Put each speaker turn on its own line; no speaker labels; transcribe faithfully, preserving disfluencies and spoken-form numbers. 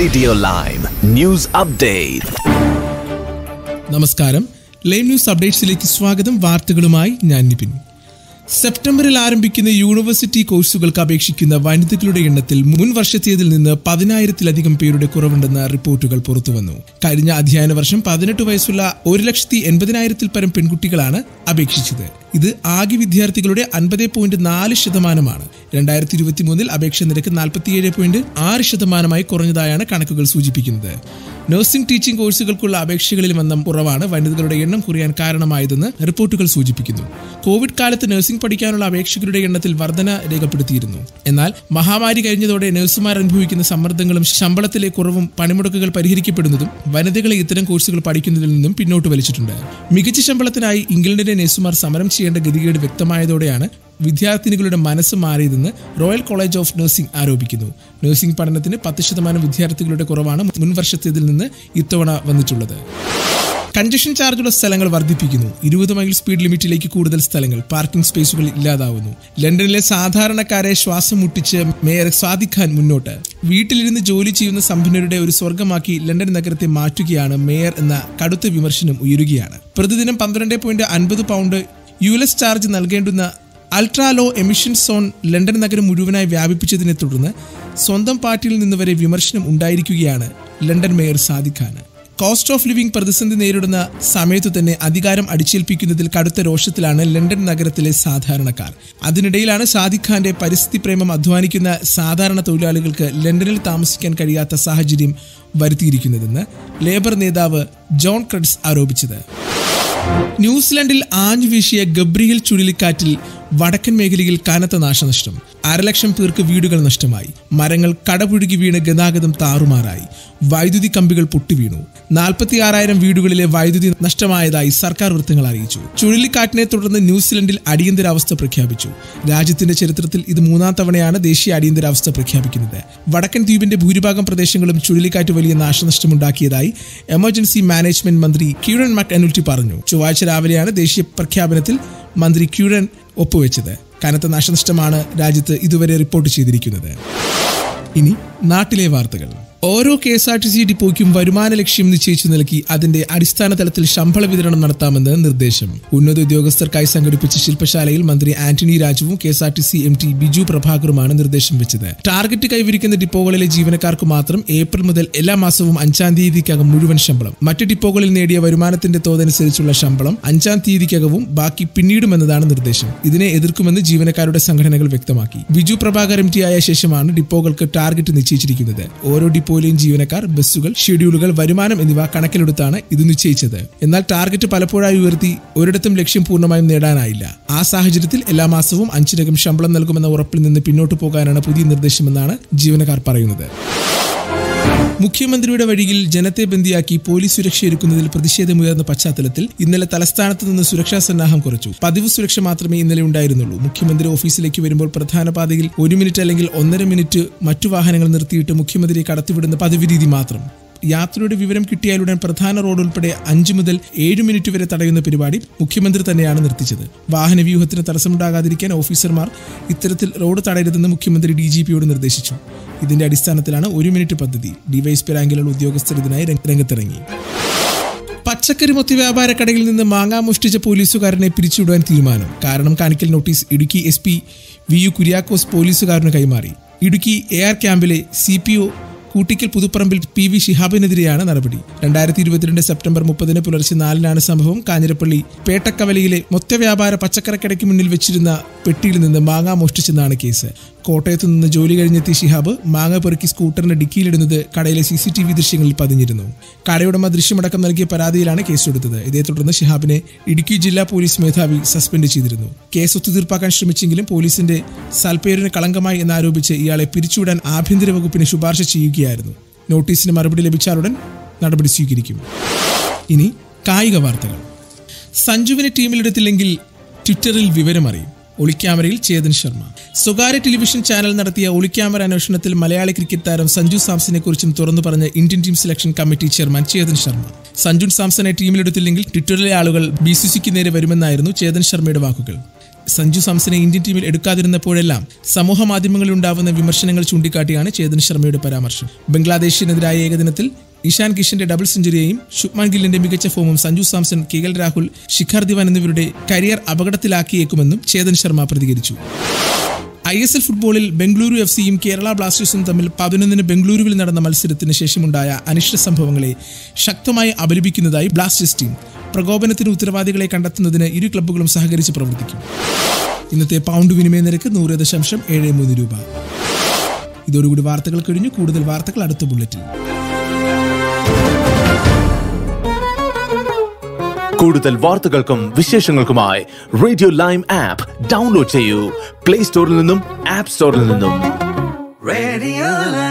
Radio Lime News Update.
നമസ്കാരം, live news അപ്ഡേറ്റ്സിലേക്ക് സ്വാഗതം. വാർത്തകളുമായി ഞാൻ നിബിൻ. സെപ്റ്റംബറിൽ ആരംഭിക്കുന്ന യൂണിവേഴ്സിറ്റി കോഴ്സുകൾക്ക് അപേക്ഷിക്കുന്ന വനിതകളുടെ എണ്ണത്തിൽ മുൻ വർഷത്തേതിൽ നിന്ന് പതിനായിരത്തിലധികം പേരുടെ കുറവുണ്ടെന്ന റിപ്പോർട്ടുകൾ പുറത്തുവന്നു. കഴിഞ്ഞ അധ്യയന വർഷം പതിനെട്ട് വയസ്സുള്ള ഒരു ലക്ഷത്തി എൺപതിനായിരത്തിൽ പരം പെൺകുട്ടികളാണ് അപേക്ഷിച്ചത്. ഇത് ആകെ വിദ്യാർത്ഥികളുടെ അൻപത് പോയിന്റ് നാല് ശതമാനമാണ്. രണ്ടായിരത്തി ഇരുപത്തി മൂന്നിൽ അപേക്ഷ നിരക്ക് നാൽപ്പത്തിയേഴ് പോയിന്റ് ആറ് ശതമാനമായി കുറഞ്ഞതായാണ് കണക്കുകൾ സൂചിപ്പിക്കുന്നത്. നഴ്സിംഗ് ടീച്ചിംഗ് കോഴ്സുകൾക്കുള്ള അപേക്ഷകളിൽ വന്ന കുറവാണ് വനിതകളുടെ എണ്ണം കുറയാൻ കാരണമായതെന്ന് റിപ്പോർട്ടുകൾ സൂചിപ്പിക്കുന്നു. കോവിഡ് കാലത്ത് നഴ്സിംഗ് പഠിക്കാനുള്ള അപേക്ഷകരുടെ എണ്ണത്തിൽ വർധന രേഖപ്പെടുത്തിയിരുന്നു. എന്നാൽ മഹാമാരി കഴിഞ്ഞതോടെ നഴ്സുമാർ അനുഭവിക്കുന്ന സമ്മർദ്ദങ്ങളും ശമ്പളത്തിലെ കുറവും പണിമുടക്കുകൾ പരിഹരിക്കപ്പെടുന്നതും വനിതകളെ ഇത്തരം കോഴ്സുകൾ പഠിക്കുന്നതിൽ നിന്നും പിന്നോട്ട് വലിച്ചിട്ടുണ്ട്. മികച്ച ശമ്പളത്തിനായി ഇംഗ്ലണ്ടിലെ നഴ്സുമാർ സമരം ചെയ്യേണ്ട ഗതികേട് വ്യക്തമായതോടെയാണ് വിദ്യാർത്ഥിനികളുടെ മനസ്സ് മാറിയതെന്ന് റോയൽ കോളേജ് ഓഫ് നഴ്സിംഗ് ആരോപിക്കുന്നു. നഴ്സിംഗ് പഠനത്തിന് പത്ത് ശതമാനം വിദ്യാർത്ഥികളുടെ കുറവാണ് മുൻവർഷത്തേതിൽ നിന്ന് ഇത്തവണ വന്നിട്ടുള്ളത്. കൺജഷൻ ചാർജുള്ള സ്ഥലങ്ങൾ വർദ്ധിപ്പിക്കുന്നു. ഇരുപത് മൈൽ സ്പീഡ് ലിമിറ്റിലേക്ക് കൂടുതൽ സ്ഥലങ്ങൾ, പാർക്കിംഗ് സ്പേസുകൾ ഇല്ലാതാവുന്നു. ലണ്ടനിലെ സാധാരണക്കാരെ ശ്വാസം മുട്ടിച്ച് മേയർ സാദിഖ് ഖാൻ മുന്നോട്ട്. വീട്ടിലിരുന്ന് ജോലി ചെയ്യുന്ന സമ്പന്നരുടെ ഒരു സ്വർഗമാക്കി ലണ്ടൻ നഗരത്തെ മാറ്റുകയാണ് മേയർ എന്ന കടുത്ത വിമർശനം ഉയരുകയാണ്. പ്രതിദിനം പന്ത്രണ്ട് പോയിന്റ് അൻപത് പൗണ്ട് യു എസ് ചാർജ് നൽകേണ്ടുന്ന ultra low emission zone London നഗരം മുഴുവനായി വ്യാപിപ്പിച്ചതിനെ തുടർന്ന് സ്വന്തം പാർട്ടിയിൽ നിന്ന് വരെ വിമർശനം ഉണ്ടായിരിക്കുകയാണ് London mayor Sadiq Khan. Cost of living പ്രതിസന്ധി നേരിടുന്ന സമയത്തു തന്നെ അധികാരം അടിച്ചേൽപ്പിക്കുന്നതിൽ കടുത്ത രോഷത്തിലാണ് ലണ്ടൻ നഗരത്തിലെ സാധാരണക്കാർ. അതിനിടയിലാണ് സാദിഖ് ഖാന്റെ പരിസ്ഥിതി പ്രേമം അധ്വാനിക്കുന്ന സാധാരണ തൊഴിലാളികൾക്ക് ലണ്ടനിൽ താമസിക്കാൻ കഴിയാത്ത സാഹചര്യം വരുത്തിയിരിക്കുന്നതെന്ന് ലേബർ നേതാവ് ജോൺ ക്രെഡ്സ് ആരോപിച്ചത്. ന്യൂസിലൻഡിൽ ആഞ്ഞു വീശിയ ഗബ്രിയൽ ചുഴലിക്കാറ്റിൽ വടക്കൻ മേഖലയിൽ കനത്ത നാശനഷ്ടം. അരലക്ഷം പേർക്ക് വീടുകൾ നഷ്ടമായി. മരങ്ങൾ കടപുഴുകി വീണ് ഗതാഗതം താറുമാറായി. വൈദ്യുതി കമ്പികൾ പൊട്ടിവീണു. നാൽപ്പത്തി ആറായിരം വീടുകളിലെ വൈദ്യുതി നഷ്ടമായതായി സർക്കാർ വൃത്തങ്ങൾ അറിയിച്ചു. ചുഴലിക്കാറ്റിനെ തുടർന്ന് ന്യൂസിലൻഡിൽ അടിയന്തരാവസ്ഥ പ്രഖ്യാപിച്ചു. രാജ്യത്തിന്റെ ചരിത്രത്തിൽ ഇത് മൂന്നാം തവണയാണ് ദേശീയ അടിയന്തരാവസ്ഥ പ്രഖ്യാപിക്കുന്നത്. വടക്കൻ ദ്വീപിന്റെ ഭൂരിഭാഗം പ്രദേശങ്ങളും ചുഴലിക്കാറ്റ് വലിയ നാശനഷ്ടമുണ്ടാക്കിയതായി എമർജൻസി മാനേജ്മെന്റ് മന്ത്രി ക്യൂരൻ മക്അനുൽറ്റി പറഞ്ഞു. ചൊവ്വാഴ്ച രാവിലെയാണ് ദേശീയ പ്രഖ്യാപനത്തിൽ മന്ത്രി ക്യൂരൻ ഒപ്പുവെച്ചത്. കനത്ത നാശനഷ്ടമാണ് രാജ്യത്ത് ഇതുവരെ റിപ്പോർട്ട് ചെയ്തിരിക്കുന്നത്. ഇനി നാട്ടിലെ വാർത്തകൾ. ഓരോ കെ എസ് ആർ ടി സി ഡിപ്പോയ്ക്കും വരുമാന ലക്ഷ്യം നിശ്ചയിച്ചു നൽകി അതിന്റെ അടിസ്ഥാന തലത്തിൽ ശമ്പള വിതരണം നടത്താമെന്ന് നിർദ്ദേശം. ഉന്നത ഉദ്യോഗസ്ഥർക്കായി സംഘടിപ്പിച്ച ശില്പശാലയിൽ മന്ത്രി ആന്റണി രാജുവും K S R T C M D Biju പ്രഭാകറുമാണ് നിർദ്ദേശം വെച്ചത്. ടാർഗറ്റ് കൈവരിക്കുന്ന ഡിപ്പോകളിലെ ജീവനക്കാർക്ക് മാത്രം ഏപ്രിൽ മുതൽ എല്ലാ മാസവും അഞ്ചാം തീയതിക്കകം മുഴുവൻ ശമ്പളം. മറ്റ് ഡിപ്പോകളിൽ നേടിയ വരുമാനത്തിന്റെ തോതനുസരിച്ചുള്ള ശമ്പളം അഞ്ചാം തീയതിക്കകവും ബാക്കി പിന്നീടുമെന്നതാണ് നിർദ്ദേശം. ഇതിനെ എതിർക്കുമെന്ന് ജീവനക്കാരുടെ സംഘടനകൾ വ്യക്തമാക്കി. ബിജു പ്രഭാകർ എം ടി ആയ ശേഷമാണ് ഡിപ്പോകൾക്ക് ടാർഗറ്റ് നിശ്ചയിച്ചിരിക്കുന്നത്. ഓരോ ഡിപ്പോ ജീവനക്കാർ, ബസ്സുകൾ, ഷെഡ്യൂളുകൾ, വരുമാനം എന്നിവ കണക്കിലെടുത്താണ് ഇത് നിശ്ചയിച്ചത്. എന്നാൽ ടാർഗറ്റ് പലപ്പോഴായി ഉയർത്തി ഒരിടത്തും ലക്ഷ്യം പൂർണ്ണമായും നേടാനായില്ല. ആ സാഹചര്യത്തിൽ എല്ലാ മാസവും അഞ്ചിനകം ശമ്പളം നൽകുമെന്ന ഉറപ്പിൽ നിന്ന് പിന്നോട്ട് പോകാനാണ് പുതിയ നിർദ്ദേശമെന്നാണ് ജീവനക്കാർ പറയുന്നത്. മുഖ്യമന്ത്രിയുടെ വഴിയിൽ ജനത്തെ ബന്ദിയാക്കി പോലീസ് സുരക്ഷയൊരുക്കുന്നതിൽ പ്രതിഷേധമുയർന്ന പശ്ചാത്തലത്തിൽ ഇന്നലെ തലസ്ഥാനത്ത് നിന്ന് സുരക്ഷാ സന്നാഹം കുറച്ചു. പതിവ് സുരക്ഷ മാത്രമേ ഇന്നലെ ഉണ്ടായിരുന്നുള്ളൂ. മുഖ്യമന്ത്രി ഓഫീസിലേക്ക് വരുമ്പോൾ പ്രധാന പാതയിൽ ഒരു മിനിറ്റ് അല്ലെങ്കിൽ ഒന്നര മിനിറ്റ് മറ്റു വാഹനങ്ങൾ നിർത്തിയിട്ട് മുഖ്യമന്ത്രിയെ കടത്തിവിടുന്ന പതിവ് രീതി മാത്രം. യാത്രയുടെ വിവരം കിട്ടിയാലുടൻ പ്രധാന റോഡ് ഉൾപ്പെടെ അഞ്ചു മുതൽ ഏഴ് മിനിറ്റ് വരെ തടയുന്ന പരിപാടി മുഖ്യമന്ത്രി തന്നെയാണ് നിർത്തിച്ചത്. വാഹന വ്യൂഹത്തിന് തടസ്സമുണ്ടാകാതിരിക്കാൻ ഓഫീസർമാർ ഇത്തരത്തിൽ റോഡ് തടയരുതെന്ന് മുഖ്യമന്ത്രി ഡി ജി പിയോട് നിർദ്ദേശിച്ചു. ഇതിന്റെ അടിസ്ഥാനത്തിലാണ് ഒരു മിനിറ്റ് പദ്ധതി. ഡിവൈഎസ്പി റാങ്കിലുള്ള ഉദ്യോഗസ്ഥർ ഇതിനായി രംഗത്തിറങ്ങി. പച്ചക്കറി മൊത്ത വ്യാപാര കടയിൽ നിന്ന് മാങ്ങ മോഷ്ടിച്ച പോലീസുകാരനെ പിരിച്ചുവിടാൻ തീരുമാനം. കാരണം കാണിക്കൽ notice Idukki S P V U Kuriakose പോലീസുകാരന് കൈമാറി. ഇടുക്കി എ ആർ ക്യാമ്പിലെ C P O Koottickal Puthupparambil P V ഷിഹാബിനെതിരെയാണ് നടപടി. രണ്ടായിരത്തി ഇരുപത്തിരണ്ട് സെപ്റ്റംബർ മുപ്പതിന് പുലർച്ചെ നാലിനാണ് സംഭവം. കാഞ്ഞിരപ്പള്ളി പേട്ടക്കവലയിലെ മൊത്ത വ്യാപാര പച്ചക്കറിക്കടയ്ക്ക് മുന്നിൽ വെച്ചിരുന്ന പെട്ടിയിൽ നിന്ന് മാങ്ങ മോഷ്ടിച്ചെന്നാണ് കേസ്. കോട്ടയത്തു നിന്ന് ജോലി കഴിഞ്ഞെത്തിയ ഷിഹാബ് മാങ്ങ പെറുക്കി സ്കൂട്ടറിന്റെ ഡിക്കിയിലിടുന്നത് കടയിലെ സി സി ടി വി ദൃശ്യങ്ങളിൽ പതിഞ്ഞിരുന്നു. കടയുടമ ദൃശ്യമടക്കം നൽകിയ പരാതിയിലാണ് കേസെടുത്തത്. ഇതേ തുടർന്ന് ഷിഹാബിനെ ഇടുക്കി ജില്ലാ പോലീസ് മേധാവി സസ്പെൻഡ് ചെയ്തിരുന്നു. കേസ് ഒത്തുതീർപ്പാക്കാൻ ശ്രമിച്ചെങ്കിലും പോലീസിന്റെ സൽപ്പേരിന് കളങ്കമായി എന്നാരോപിച്ച് ഇയാളെ പിരിച്ചുവിടാൻ ആഭ്യന്തര വകുപ്പിന് ശുപാർശ ചെയ്യുകയായിരുന്നു. നോട്ടീസിന് മറുപടി ലഭിച്ചാലുടൻ നടപടി സ്വീകരിക്കും. ഇനി കായിക വാർത്തകൾ. സഞ്ജുവിനെ ടീമിലെടുത്തില്ലെങ്കിൽ ട്വിറ്ററിൽ വിവരമറിയും. ഒളിക്യാമറയിൽ ചേതൻ ശർമ്മ. സ്വകാര്യ ടെലിവിഷൻ ചാനൽ നടത്തിയ ഒളിക്യാമറ അന്വേഷണത്തിൽ മലയാളി ക്രിക്കറ്റ് താരം സഞ്ജു സാംസനെ കുറിച്ചും തുറന്നു പറഞ്ഞ Indian team selection committee chairman Chetan Sharma. Sanju സാംസനെ ടീമിലെടുത്തില്ലെങ്കിൽ ട്വിറ്ററിലെ ആളുകൾ ബി സി സിക്ക് നേരെ വരുമെന്നായിരുന്നു ചേതൻ ശർമ്മയുടെ വാക്കുകൾ. സഞ്ജു സാംസനെ ഇന്ത്യൻ ടീമിൽ എടുക്കാതിരുന്നപ്പോഴെല്ലാം സമൂഹ മാധ്യമങ്ങളിൽ ഉണ്ടാവുന്ന വിമർശനങ്ങൾ ചൂണ്ടിക്കാട്ടിയാണ് ചേതൻ ശർമ്മയുടെ പരാമർശം. ബംഗ്ലാദേശിനെതിരായ ഏകദിനത്തിൽ ഇഷാൻ കിഷന്റെ ഡബിൾ സെഞ്ചുറിയെയും ശുഭ്മാൻ ഗില്ലിന്റെ മികച്ച ഫോമും സഞ്ജു സാംസൺ, കെ എൽ രാഹുൽ, ശിഖർ ധവാൻ എന്നിവരുടെ കരിയർ അപകടത്തിലാക്കിയേക്കുമെന്നും ചേതൻ ശർമ്മ പ്രതികരിച്ചു. ഐ എസ് എൽ ഫുട്ബോളിൽ ബംഗളൂരു എഫ് സിയും കേരള ബ്ലാസ്റ്റേഴ്സും തമ്മിൽ പതിനൊന്നിന് ബംഗളൂരുവിൽ നടന്ന മത്സരത്തിന് ശേഷമുണ്ടായ അനിഷ്ട സംഭവങ്ങളെ ശക്തമായി അപലപിക്കുന്നതായി ബ്ലാസ്റ്റേഴ്സ് ടീം. പ്രകോപനത്തിന് ഉത്തരവാദികളെ കണ്ടെത്തുന്നതിന് ഇരു ക്ലബ്ബുകളും സഹകരിച്ച് പ്രവർത്തിക്കും. ഇന്നത്തെ പൗണ്ട് വിനിമയ നിരക്ക് നൂറ് ദശാംശം ഏഴ് മൂന്ന് രൂപ. ഇതോടുകൂടി വാർത്തകൾ കഴിഞ്ഞു. കൂടുതൽ വാർത്തകൾ അടുത്ത ബുള്ളറ്റിൻ.
കൂടുതൽ വാർത്തകൾക്കും വിശേഷങ്ങൾക്കുമായി റേഡിയോ ലൈം ആപ്പ് ഡൗൺലോഡ് ചെയ്യൂ. പ്ലേ സ്റ്റോറിൽ നിന്നും ആപ്പ് സ്റ്റോറിൽ നിന്നും. റേഡിയോ